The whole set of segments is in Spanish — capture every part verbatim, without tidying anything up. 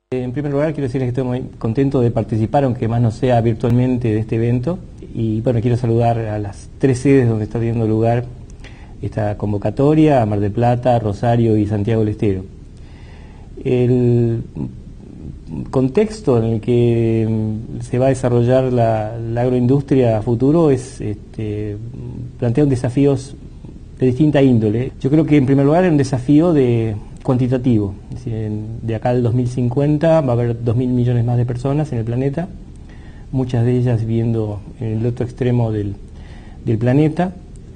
En primer lugar, quiero decirles que estoy muy contento de participar, aunque más no sea virtualmente, de este evento. Y bueno, quiero saludar a las tres sedes donde está teniendo lugar esta convocatoria, a Mar del Plata, Rosario y Santiago del Estero. El contexto en el que se va a desarrollar la, la agroindustria a futuro es, este, plantea un desafíos de distinta índole. Yo creo que en primer lugar es un desafío de cuantitativo, es decir, en, de acá al dos mil cincuenta va a haber dos mil millones más de personas en el planeta, muchas de ellas viviendo en el otro extremo del, del planeta.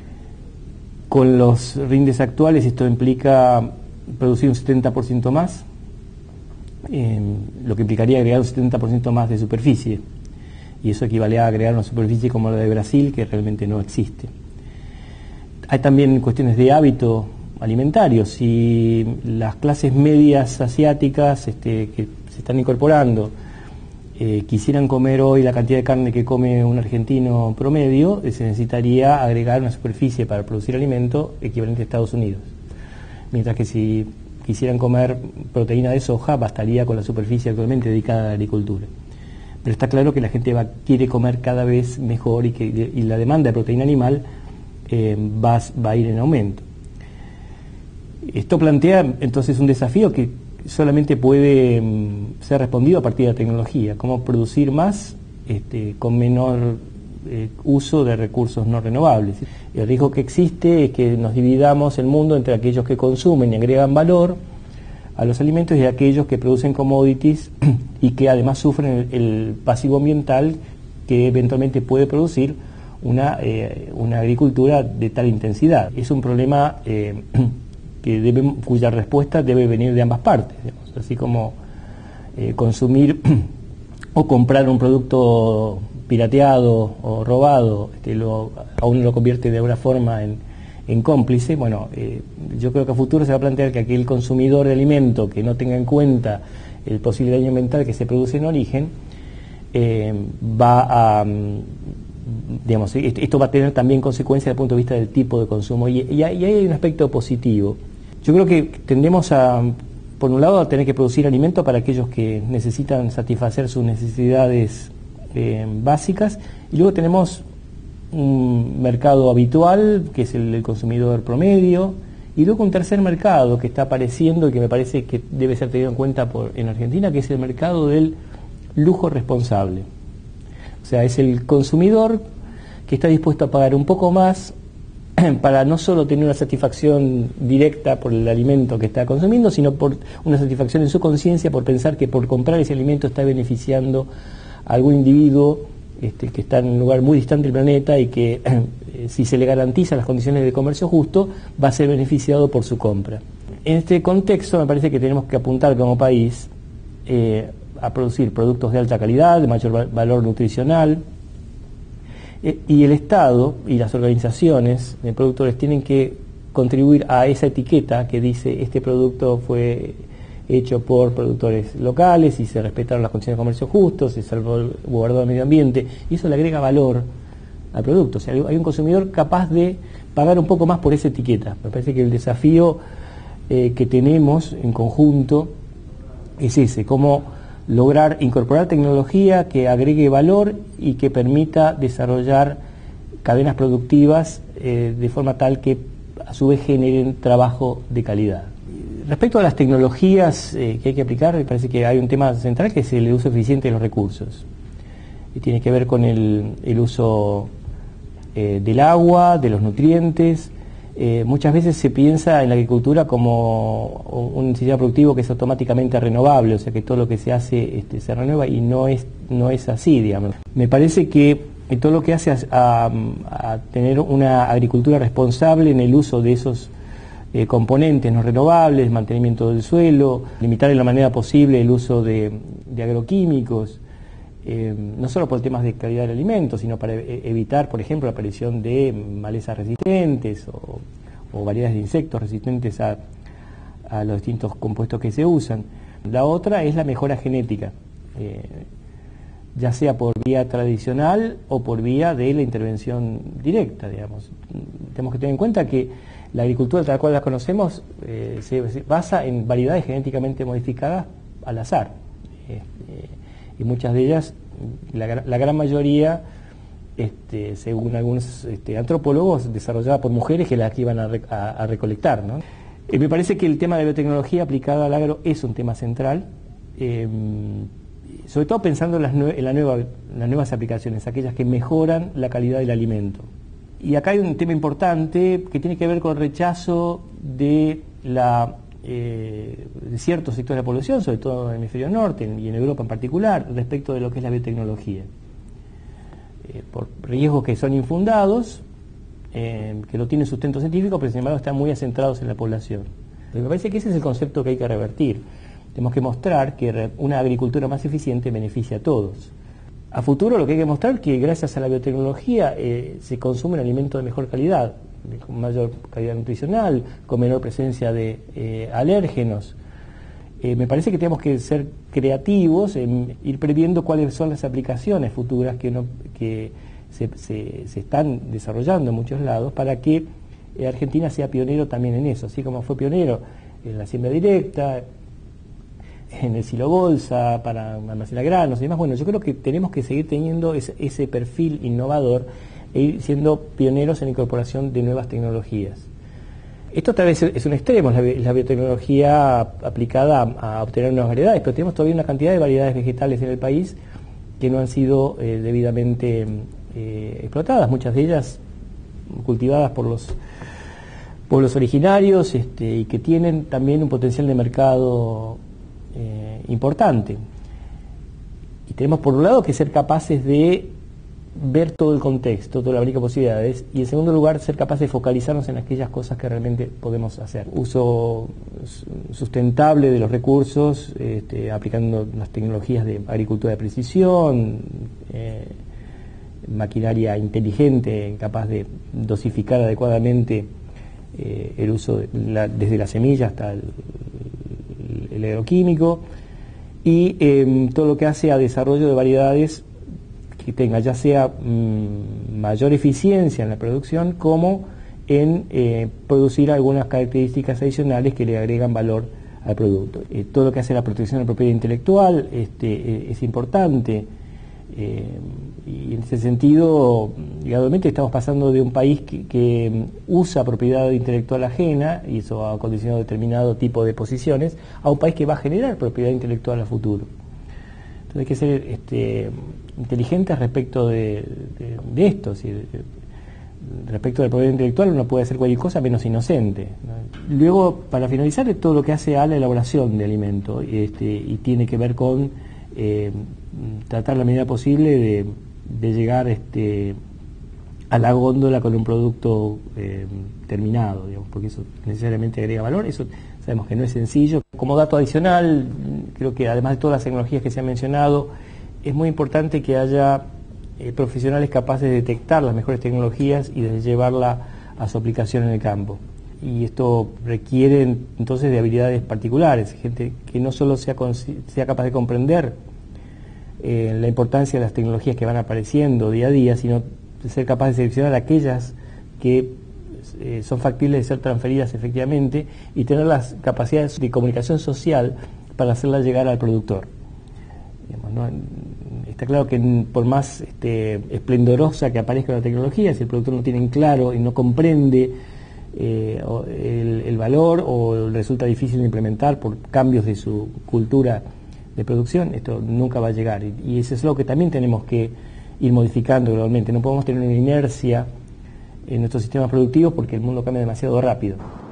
Con los rindes actuales esto implica producir un setenta por ciento más, eh, lo que implicaría agregar un setenta por ciento más de superficie, y eso equivale a agregar una superficie como la de Brasil, que realmente no existe. Hay también cuestiones de hábito alimentario. Si las clases medias asiáticas este, que se están incorporando eh, quisieran comer hoy la cantidad de carne que come un argentino promedio, eh, se necesitaría agregar una superficie para producir alimento equivalente a Estados Unidos. Mientras que si quisieran comer proteína de soja, bastaría con la superficie actualmente dedicada a la agricultura. Pero está claro que la gente va, quiere comer cada vez mejor y que y la demanda de proteína animal eh, va, va a ir en aumento. Esto plantea entonces un desafío que solamente puede um, ser respondido a partir de la tecnología, cómo producir más este, con menor eh, uso de recursos no renovables. El riesgo que existe es que nos dividamos el mundo entre aquellos que consumen y agregan valor a los alimentos y aquellos que producen commodities y que además sufren el, el pasivo ambiental que eventualmente puede producir una, eh, una agricultura de tal intensidad. Es un problema eh, que debe, cuya respuesta debe venir de ambas partes, digamos, así como eh, consumir o comprar un producto pirateado o robado, este, lo, a uno lo convierte de alguna forma en, en cómplice. Bueno, eh, yo creo que a futuro se va a plantear que aquel consumidor de alimento que no tenga en cuenta el posible daño ambiental que se produce en origen, eh, va a, digamos, esto va a tener también consecuencias desde el punto de vista del tipo de consumo, y, y, y ahí hay un aspecto positivo. Yo creo que tendemos a, por un lado, a tener que producir alimento para aquellos que necesitan satisfacer sus necesidades eh, básicas, y luego tenemos un mercado habitual, que es el del consumidor promedio, y luego un tercer mercado que está apareciendo y que me parece que debe ser tenido en cuenta por, en Argentina, que es el mercado del lujo responsable. O sea, es el consumidor que está dispuesto a pagar un poco más para no solo tener una satisfacción directa por el alimento que está consumiendo, sino por una satisfacción en su conciencia por pensar que por comprar ese alimento está beneficiando a algún individuo este, que está en un lugar muy distante del planeta y que eh, si se le garantizan las condiciones de comercio justo, va a ser beneficiado por su compra. En este contexto me parece que tenemos que apuntar como país eh, a producir productos de alta calidad, de mayor valor nutricional, eh, y el Estado y las organizaciones de productores tienen que contribuir a esa etiqueta que dice este producto fue hecho por productores locales y se respetaron las condiciones de comercio justo, se salvaguardó el medio ambiente, y eso le agrega valor al producto. O sea, hay un consumidor capaz de pagar un poco más por esa etiqueta. Me parece que el desafío eh, que tenemos en conjunto es ese, cómo lograr incorporar tecnología que agregue valor y que permita desarrollar cadenas productivas eh, de forma tal que a su vez generen trabajo de calidad. Respecto a las tecnologías eh, que hay que aplicar, me parece que hay un tema central que es el uso eficiente de los recursos. Y tiene que ver con el, el uso eh, del agua, de los nutrientes. Eh, muchas veces se piensa en la agricultura como un sistema productivo que es automáticamente renovable, o sea que todo lo que se hace este, se renueva, y no es, no es así, digamos. Me parece que todo lo que hace a, a, a tener una agricultura responsable en el uso de esos eh, componentes no renovables, mantenimiento del suelo, limitar en la manera posible el uso de, de agroquímicos, Eh, no solo por temas de calidad del alimento, sino para e evitar, por ejemplo, la aparición de malezas resistentes o, o variedades de insectos resistentes a, a los distintos compuestos que se usan. La otra es la mejora genética, eh, ya sea por vía tradicional o por vía de la intervención directa, digamos. Tenemos que tener en cuenta que la agricultura tal cual la conocemos eh, se, se basa en variedades genéticamente modificadas al azar. Este, y muchas de ellas, la, la gran mayoría, este, según algunos este, antropólogos, desarrolladas por mujeres que las iban a, a, a recolectar, ¿no? Eh, me parece que el tema de biotecnología aplicada al agro es un tema central, eh, sobre todo pensando en las, nue en la nueva, las nuevas aplicaciones, aquellas que mejoran la calidad del alimento. Y acá hay un tema importante que tiene que ver con el rechazo de, la, eh, de ciertos sectores de la población, sobre todo en el hemisferio norte y en Europa en particular, respecto de lo que es la biotecnología. Eh, por riesgos que son infundados, eh, que no tienen sustento científico, pero sin embargo están muy acentrados en la población. Pero me parece que ese es el concepto que hay que revertir. Tenemos que mostrar que una agricultura más eficiente beneficia a todos. A futuro lo que hay que mostrar es que gracias a la biotecnología eh, se consume un alimento de mejor calidad, con mayor calidad nutricional, con menor presencia de eh, alérgenos. Eh, me parece que tenemos que ser creativos en ir previendo cuáles son las aplicaciones futuras que, no, que se, se, se están desarrollando en muchos lados para que eh, Argentina sea pionero también en eso, así como fue pionero en la siembra directa, en el silo bolsa, para almacenar granos y demás. Bueno, yo creo que tenemos que seguir teniendo ese, ese perfil innovador e ir siendo pioneros en la incorporación de nuevas tecnologías. Esto tal vez es un extremo, la, la biotecnología aplicada a, a obtener nuevas variedades, pero tenemos todavía una cantidad de variedades vegetales en el país que no han sido eh, debidamente eh, explotadas, muchas de ellas cultivadas por los pueblos originarios este, y que tienen también un potencial de mercado Eh, importante. Y tenemos por un lado que ser capaces de ver todo el contexto, todo el abanico de posibilidades, y en segundo lugar ser capaces de focalizarnos en aquellas cosas que realmente podemos hacer. Uso sustentable de los recursos, este, aplicando las tecnologías de agricultura de precisión, eh, maquinaria inteligente, capaz de dosificar adecuadamente eh, el uso de la, desde la semilla hasta el el agroquímico, y eh, todo lo que hace a desarrollo de variedades que tenga ya sea mmm, mayor eficiencia en la producción como en eh, producir algunas características adicionales que le agregan valor al producto. Eh, todo lo que hace la protección de la propiedad intelectual este, eh, es importante, eh, y en ese sentido, gradualmente estamos pasando de un país que, que usa propiedad intelectual ajena, y eso ha condicionado determinado tipo de posiciones, a un país que va a generar propiedad intelectual a futuro. Entonces hay que ser este, inteligentes respecto de, de, de esto. Si, de, respecto de la propiedad intelectual uno puede hacer cualquier cosa menos inocente, ¿no? Luego, para finalizar, es todo lo que hace a la elaboración de alimento este, y tiene que ver con eh, tratar la medida posible de, de llegar este, a la góndola con un producto eh, terminado, digamos, porque eso necesariamente agrega valor. Eso sabemos que no es sencillo. Como dato adicional, creo que además de todas las tecnologías que se han mencionado, es muy importante que haya eh, profesionales capaces de detectar las mejores tecnologías y de llevarla a su aplicación en el campo. Y esto requiere entonces de habilidades particulares, gente que no solo sea, sea capaz de comprender eh, la importancia de las tecnologías que van apareciendo día a día, sino de ser capaz de seleccionar aquellas que eh, son factibles de ser transferidas efectivamente y tener las capacidades de comunicación social para hacerlas llegar al productor. Digamos, ¿no? Está claro que por más este, esplendorosa que aparezca la tecnología, si el productor no tiene en claro y no comprende eh, el, el valor, o resulta difícil de implementar por cambios de su cultura de producción, esto nunca va a llegar. Y, y eso es lo que también tenemos que ir modificando gradualmente. No podemos tener una inercia en nuestros sistemas productivos porque el mundo cambia demasiado rápido.